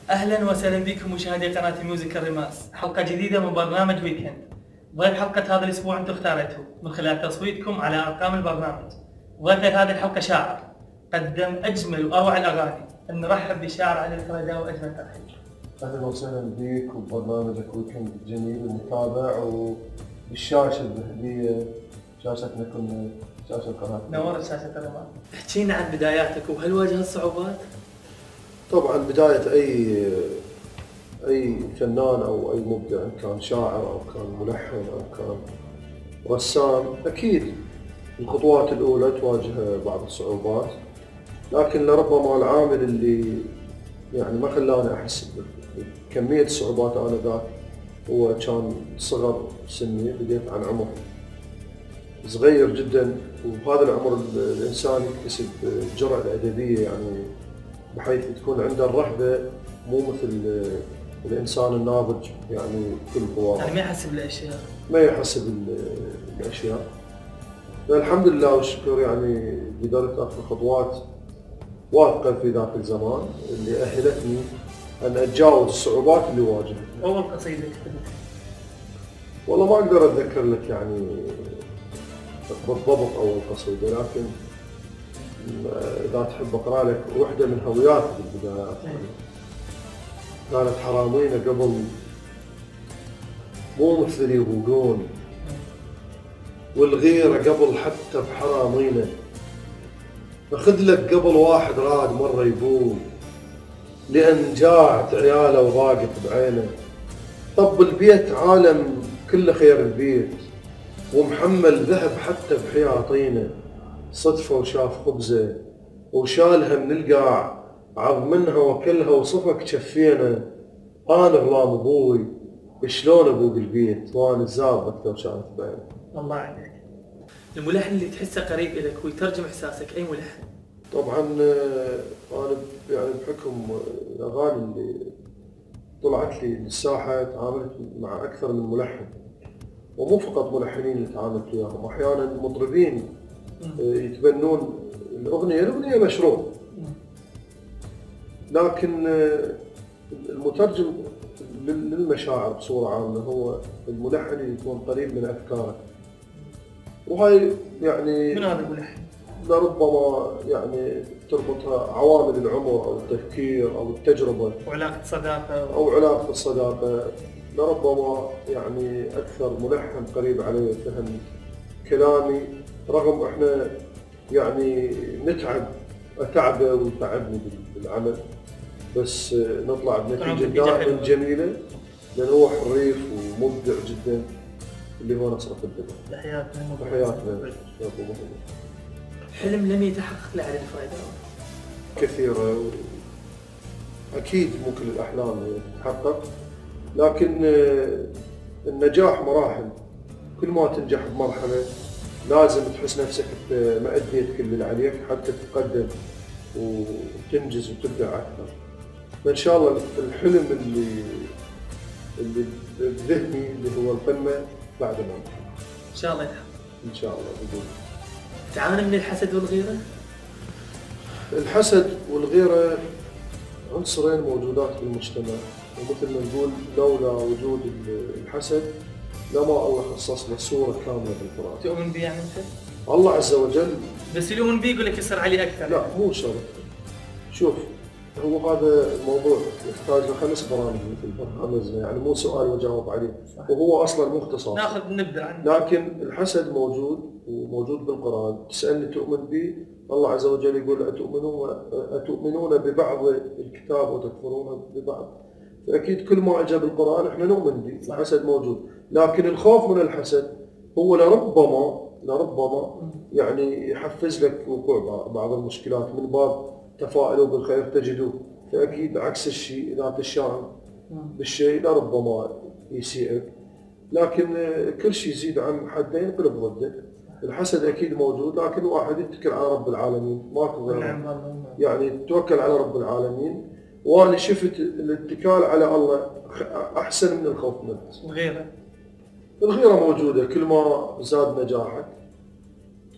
اهلا وسهلا بكم مشاهدي قناه ميوزك الرماس، حلقه جديده من برنامج ويكند. ضيف حلقه هذا الاسبوع انتم اختارته من خلال تصويتكم على ارقام البرنامج. ضيف هذه الحلقه شاعر قدم اجمل واروع الاغاني. نرحب بالشاعر علي الفريداوي واجمل ترحيب. اهلا وسهلا بك وبرنامجك ويكند الجميل المتابع وبالشاشه الذهبيه شاشتنا كلنا شاشه القناه. نورت شاشه الرماس. احكينا عن بداياتك وهل واجهت صعوبات؟ طبعا بدايه اي فنان او اي مبدع، ان كان شاعر او كان ملحن او كان رسام، اكيد الخطوات الاولى تواجه بعض الصعوبات، لكن لربما العامل اللي يعني ما خلاني احس بكميه الصعوبات انذاك هو كان صغر سني. بديت عن عمر صغير جدا، وبهذا العمر الانسان يكتسب الجرأة الادبيه، يعني بحيث تكون عنده الرهبه مو مثل الانسان الناضج، يعني كل قواه يعني ما يحسب الاشياء، ما يحسب الاشياء. الحمد لله والشكر يعني قدرت اخذ خطوات واثقه في ذاك الزمان اللي اهلتني ان اتجاوز الصعوبات اللي واجهتني. اول قصيده كتبتها؟ والله ما اقدر اتذكر لك يعني بالضبط اول قصيده، لكن اذا تحب اقرا لك واحده من هوياتي بالبدايات. كانت حرامينا قبل مو مثل يبوقون، والغيره قبل حتى بحرامينا، اخذ لك قبل واحد راد مره يبوق، لان جاعت عياله وضاقت بعينه. طب البيت عالم كله خير البيت، ومحمل ذهب حتى بحياطينه. صدفه وشاف خبزه وشالها من القاع، عض منها وكلها وصفك كفينا. انا غلام ابوي شلون ابوق البيت وانا الزابط لو كانت بعينه. الله عليك. الملحن اللي تحسه قريب اليك ويترجم احساسك اي ملحن؟ طبعا انا يعني بحكم الاغاني اللي طلعت لي للساحه تعاملت مع اكثر من ملحن، ومو فقط ملحنين اللي تعاملت وياهم، احيانا مطربين يتبنون الاغنيه مشروع، لكن المترجم للمشاعر بصوره عامه هو الملحن اللي يكون قريب من افكارك. وهاي يعني من هذا الملحن؟ لربما يعني تربطها عوامل العمر او التفكير او التجربه وعلاقه صداقه او علاقه الصداقه. لربما يعني اكثر ملحن قريب علي فهم كلامي، رغم احنا يعني اتعبه ويتعبني بالعمل، بس نطلع بنتيجه دائما جميله، لان هو حريف ومبدع جدا اللي هو نصرة الدبر. حياتنا. حلم لم يتحقق لعلي الفريداوي؟ كثيرة، أكيد مو كل الأحلام تتحقق، لكن النجاح مراحل. كل ما تنجح بمرحلة لازم تحس نفسك ما أديت كل اللي عليك حتى تتقدم وتنجز وتبدع أكثر. فإن شاء الله الحلم اللي بذهني اللي هو القمة بعد ما إن شاء الله يتحقق. إن شاء الله. بدون تعاني من الحسد والغيرة؟ الحسد والغيرة عنصرين موجودات بالمجتمع، ومثل ما نقول لولا وجود الحسد لما الله خصص له صورة كاملة بالقرآن. تؤمن به يعني أنت؟ الله عز وجل. بس اللي يؤمن به يقول لك يصير عليه أكثر. لا مو شرط. شوف، هو هذا الموضوع يحتاج له 5 برامج مثل برنامجنا، يعني مو سؤال وجاوب عليه، وهو اصلا مختصر. نبدا عنه. لكن الحسد موجود وموجود بالقران. تسالني تؤمن به، الله عز وجل يقول اتؤمنون ببعض الكتاب وتكفرون ببعض. فاكيد كل ما اجى بالقران احنا نؤمن به. الحسد موجود، لكن الخوف من الحسد هو لربما يعني يحفز لك وقوع بعض المشكلات، من باب تفاؤلوا بالخير تجدوه. فأكيد عكس الشيء إذا تشاءم بالشيء لربما يسيئك، لكن كل شيء يزيد عن حده ينقلب ضده. الحسد أكيد موجود، لكن واحد يتكل على رب العالمين، ماكو غيره. يعني توكل على رب العالمين، وأنا شفت الاتكال على الله أحسن من الخوف من الحسد. الغيرة موجودة، كل ما زاد نجاحك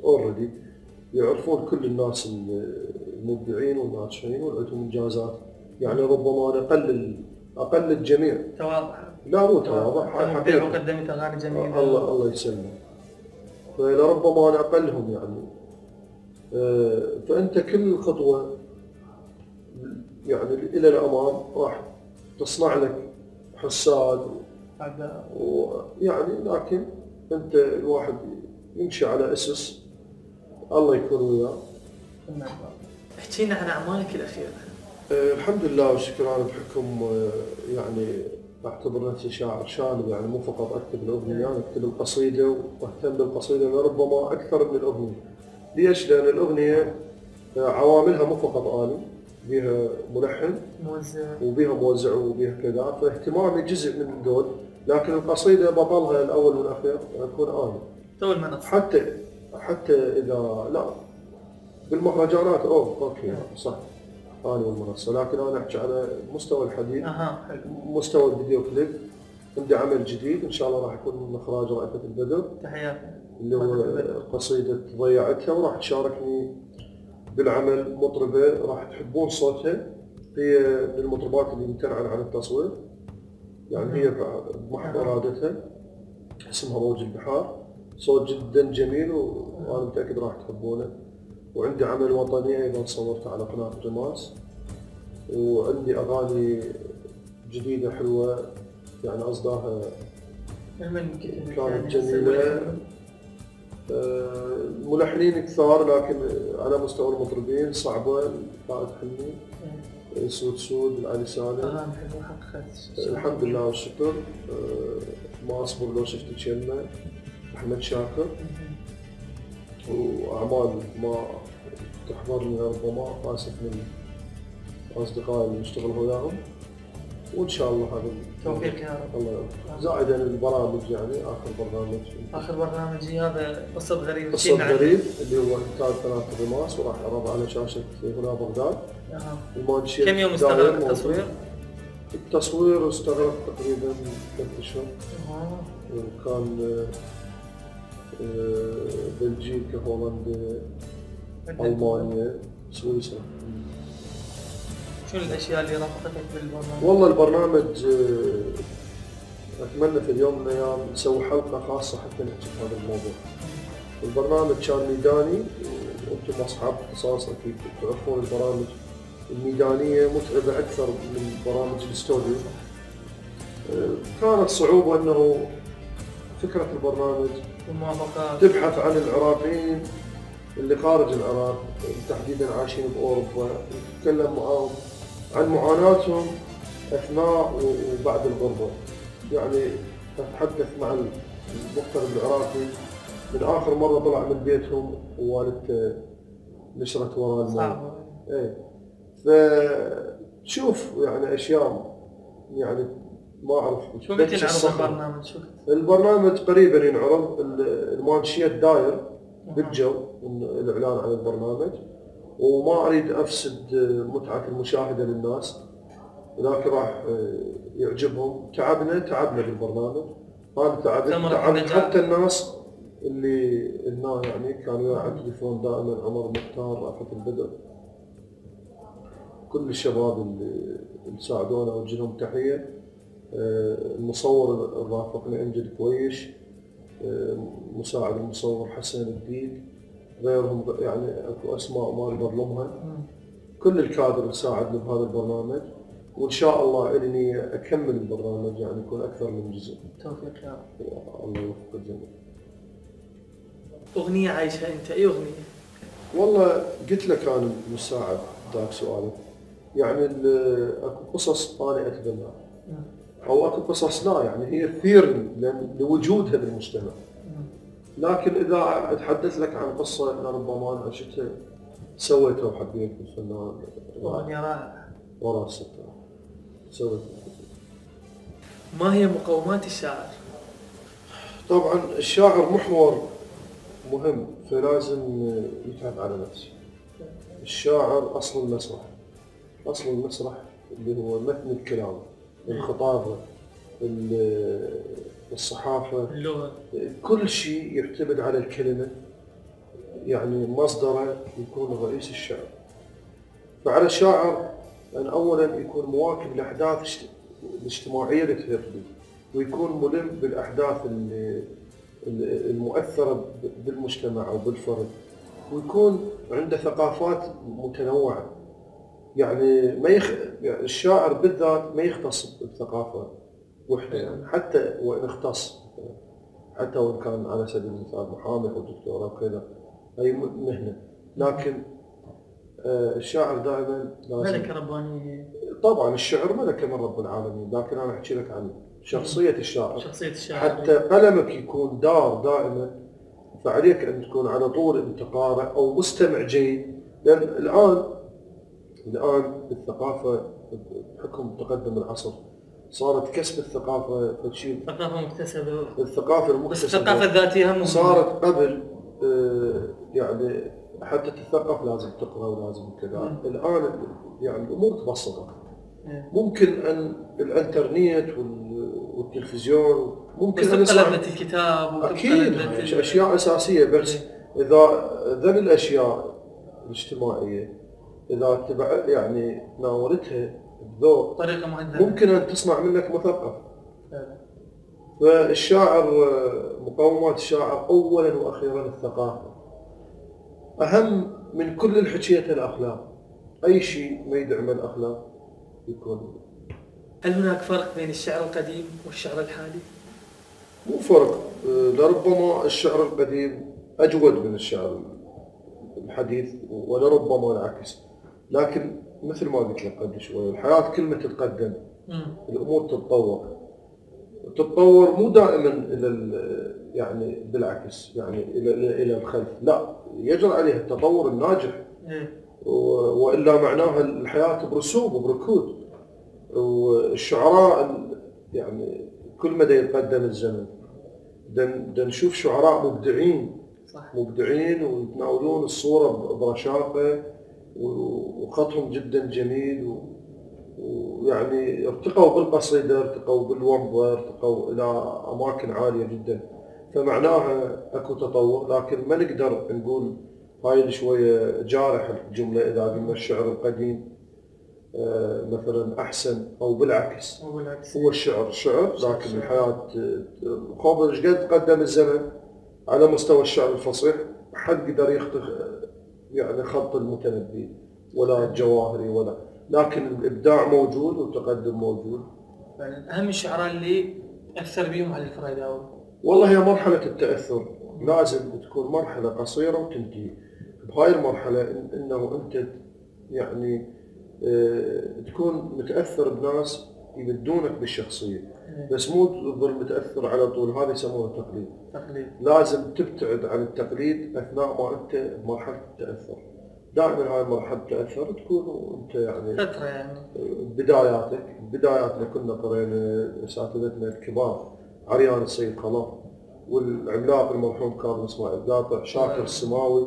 اوريدي يعرفون كل الناس المبدعين والناجحين واللي عندهم انجازات يعني ربما أقل الجميع. تواضع. لا مو تواضع، حقيقة وقدمت أغاني جميلة. الله يسلمك. فلربما أنا أقلهم يعني. فأنت كل خطوة يعني إلى الأمام راح تصنع لك حساد ويعني، لكن أنت الواحد يمشي على أسس الله يكون وياه. احكي لنا عن أعمالك الأخيرة. الحمد لله والشكر، أنا بحكم يعني أعتبر نفسي شاعر شامل، يعني مو فقط أكتب الأغنية، أنا أكتب القصيدة وأهتم بالقصيدة لربما أكثر من الأغنية. ليش؟ لأن الأغنية عواملها مو فقط أنا، بيها ملحن وبيها موزع وبيها كذا، فاهتمامي جزء من دول، لكن القصيدة بطلها الأول والأخير أكون أنا. تو المنصة. حتى إذا لا بالمهرجانات أوكي صح أنا والمنصة، لكن أنا أحكي على مستوى الحديث. مستوى الفيديو كليب عندي عمل جديد إن شاء الله راح يكون من إخراج رأفت البدر، تحياتي، اللي هو قصيدة ضيعتها، وراح تشاركني بالعمل مطربة راح تحبون صوتها، هي من المطربات اللي امتنعن عن التصوير، يعني هي بمحض ارادتها، اسمها موج البحار، صوت جدا جميل وانا متاكد راح تحبونه. وعندي عمل وطني ايضا صورته على قناه رماس، وعندي اغاني جديده حلوه يعني اصداها كانت جميله. ملحنين كثار، لكن على مستوى المطربين صعبة، فائد حمي، سود العلي سالم، الحمد لله والشكر. ما اصبر لو شفتك يمه احمد شاكر، واعمال ما تحضرني ربما اسف من اصدقائي اللي نشتغل وياهم، وان شاء الله هذا توفيق يا رب. الله زائدا البرامج، يعني اخر برنامجي هذا قصة غريب. اللي هو انتاج قناه الرماس، وراح يعرض على شاشه هنا بغداد. كم يوم استغرق التصوير؟ التصوير استغرق تقريبا 3 اشهر. وكان بلجيكا، هولندا، المانيا، سويسرا. شو الاشياء اللي رافقتك بالبرنامج؟ والله البرنامج اتمنى في اليوم من الايام نسوي حلقه خاصه حتى نحكي في هذا الموضوع. البرنامج كان ميداني، وانتم اصحاب اختصاص اكيد تعرفون البرامج الميدانيه متعبه اكثر من برامج الاستوديو. كانت صعوبه انه فكره البرنامج تبحث عن العراقيين اللي خارج العراق، تحديدا عايشين باوروبا، نتكلم معاهم عن معاناتهم اثناء وبعد الغربه. يعني اتحدث مع المغترب العراقي من اخر مره طلع من بيتهم ووالدته نشرت وراه الموت. ايه، فتشوف يعني اشياء يعني ما اعرف شو قلت ينعرض البرنامج؟ البرنامج قريبا ينعرض، المانشيت داير بالجو الاعلان عن البرنامج، وما اريد افسد متعه المشاهده للناس، لكن راح يعجبهم. تعبنا بالبرنامج، انا تعبت حتى الناس اللي هنا يعني كانوا على التليفون دائما، عمر مختار، رأفت البدر، كل الشباب اللي ساعدونا اوجه لهم تحيه. المصور الرافقني امجد كويش، مساعد المصور حسن الديد، غيرهم يعني اكو اسماء ما اقدر لمها. كل الكادر اللي ساعدني بهذا البرنامج، وان شاء الله اني اكمل البرنامج، يعني يكون اكثر من جزء. توفيق يا رب. الله يوفق الجميع. اغنيه عايشها انت، اي اغنيه؟ والله قلت لك انا مساعد ذاك سؤالك، يعني اكو قصص انا اتبناها، او اكو قصص لا يعني هي تثيرني لوجودها بالمجتمع. لكن اذا اتحدث لك عن قصه انا ربما انا عشتها سويتها وحبيت الفنان. اغنيه رائعه. وراء الستار سويتها. ما هي مقومات الشاعر؟ طبعا الشاعر محور مهم، فلازم يتعب على نفسه. الشاعر اصل المسرح، اصل المسرح اللي هو متن الكلام، الخطابه، الصحافه، اللغه، كل شيء يعتمد على الكلمه، يعني مصدره يكون رئيس الشعر. فعلى الشاعر أن أولا يكون مواكب الأحداث الاجتماعية اللي تحيط به، ويكون ملم بالأحداث المؤثرة بالمجتمع أو بالفرد، ويكون عنده ثقافات متنوعة. يعني يعني الشاعر بالذات ما يختص بثقافة وحدة، يعني حتى وإن اختص، حتى وإن كان على سبيل المثال محامي أو دكتور أو كذا أي مهنة، لكن الشاعر دائما لازم ملكة ربانية. طبعا الشعر ملكة من رب العالمين، لكن أنا أحكي لك عن شخصية الشاعر. شخصية الشاعر حتى قلمك يكون دار دائما، فعليك أن تكون على طول أنت قارئ أو مستمع جيد، لأن الآن الثقافة بحكم تقدم العصر صارت كسب الثقافة فشيء. ثقافة مكتسبة. الثقافة المكتسبة. الثقافة الذاتية هم صارت قبل يعني حتى تتثقف لازم تقرأ ولازم كذا. الآن يعني الأمور تبسطت. ممكن أن الإنترنت والتلفزيون ممكن أن نسمع الكتاب أكيد أشياء أساسية، بس إذا ذن الأشياء الاجتماعية إذا يعني ناولتها بذوق طريقة مهذبة ممكن أن تصنع منك مثقف. فالشاعر مقومات الشاعر أولا وأخيرا الثقافة، أهم من كل الحكية الأخلاق. أي شيء ما يدعم الأخلاق يكون. هل هناك فرق بين الشعر القديم والشعر الحالي؟ مو فرق، لربما الشعر القديم أجود من الشعر الحديث ولربما العكس، لكن مثل ما قلت لك قبل شوي الحياة كل ما تتقدم الأمور تتطور مو دائما إلى يعني بالعكس يعني إلى الخلف، لا يجري عليها التطور الناجح، وإلا معناها الحياة برسوب وبركود. والشعراء يعني كل مدى يتقدم الزمن نشوف شعراء مبدعين ويتناولون الصورة برشاقة وخطهم جدا جميل، ويعني ارتقوا بالقصيدة، ارتقوا بالومضة، ارتقوا إلى أماكن عالية جدا. فمعناها أكو تطور، لكن ما نقدر نقول هاي شوية جارح الجملة إذا قلنا الشعر القديم مثلا أحسن أو بالعكس. هو الشعر لكن الحياة خوف ايش قد تقدم الزمن على مستوى الشعر الفصيح حد قدر يخطف يعني خط المتنبي ولا الجواهري ولا، لكن الإبداع موجود والتقدم موجود. أهم الشعراء اللي أثر بيهم على الفرايداوي؟ والله هي مرحلة التأثر لازم تكون مرحلة قصيرة وتنتهي. بهاي المرحلة إنه أنت يعني تكون متأثر بناس يمدونك بالشخصية، بس مو تظل متأثر على طول، هذا يسمونه تقليد. لازم تبتعد عن التقليد أثناء ما أنت بمرحلة التأثر. دائما هاي مرحلة التأثر تكون وأنت يعني فترة يعني بداياتنا كنا قرينا أساتذتنا الكبار عريان السيد خلف والعملاق المرحوم كاظم اسماعيل قاطع، شاكر السماوي،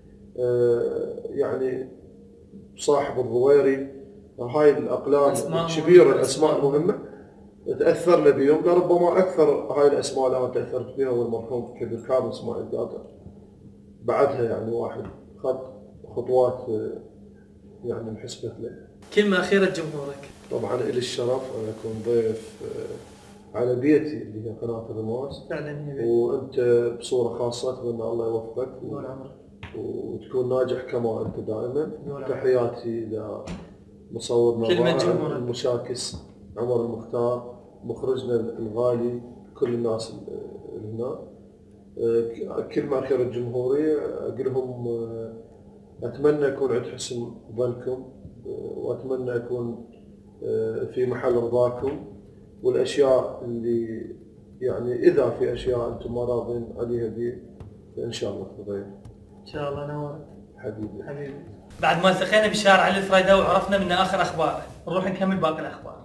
يعني صاحب الضويري. هاي الأقلام الكبيرة الأسماء المهمة تأثرنا بهم، لربما أكثر هاي الأسماء اللي أنا تأثرت بها والمرحوم الكبير كاظم اسماعيل قاطع. بعدها يعني واحد خد خطوات يعني انحسبت له. كلمة أخيرة لجمهورك. طبعا إلي الشرف أن أكون ضيف على بيتي اللي هي قناة الرماس، وأنت بصورة خاصة أتمنى الله يوفقك وتكون ناجح كما أنت دائما. تحياتي لمصورنا المشاكس عمر المختار، مخرجنا الغالي، كل الناس اللي هنا. كلمة أخيرة الجمهورية أقول لهم أتمنى يكون عند حسن ظنكم، وأتمنى يكون في محل رضاكم، والأشياء اللي يعني إذا في أشياء أنتم ما راضين عليها بي فإن شاء الله تتغير. إن شاء الله. نورت حبيبي. بعد ما التقينا بالشارع علي الفرايداوي وعرفنا منه آخر أخباره، نروح نكمل باقي الأخبار.